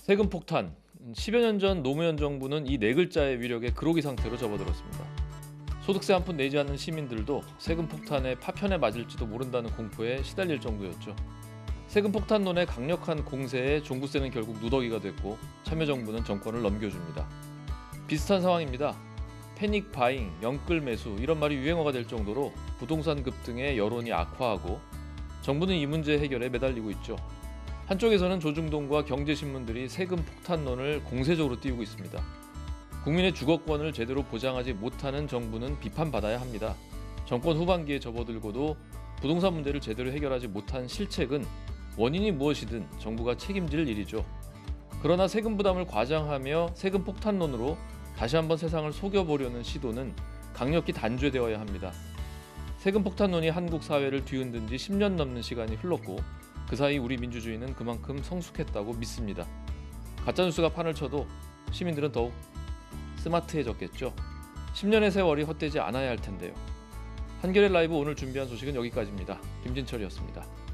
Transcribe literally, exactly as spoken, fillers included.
세금 폭탄. 십여 년 전 노무현 정부는 이 네 글자의 위력에 그로기 상태로 접어들었습니다. 소득세 한 푼 내지 않는 시민들도 세금 폭탄에 파편에 맞을지도 모른다는 공포에 시달릴 정도였죠. 세금 폭탄론의 강력한 공세에 종부세는 결국 누더기가 됐고 참여정부는 정권을 넘겨줍니다. 비슷한 상황입니다. 패닉 바잉, 영끌 매수 이런 말이 유행어가 될 정도로 부동산 급등의 여론이 악화하고 정부는 이 문제 해결에 매달리고 있죠. 한쪽에서는 조중동과 경제신문들이 세금 폭탄론을 공세적으로 띄우고 있습니다. 국민의 주거권을 제대로 보장하지 못하는 정부는 비판받아야 합니다. 정권 후반기에 접어들고도 부동산 문제를 제대로 해결하지 못한 실책은 원인이 무엇이든 정부가 책임질 일이죠. 그러나 세금 부담을 과장하며 세금 폭탄론으로 다시 한번 세상을 속여보려는 시도는 강력히 단죄되어야 합니다. 세금 폭탄론이 한국 사회를 뒤흔든 지 십 년 넘는 시간이 흘렀고 그 사이 우리 민주주의는 그만큼 성숙했다고 믿습니다. 가짜뉴스가 판을 쳐도 시민들은 더욱 스마트해졌겠죠. 십 년의 세월이 헛되지 않아야 할 텐데요. 한겨레 라이브 오늘 준비한 소식은 여기까지입니다. 김진철이었습니다.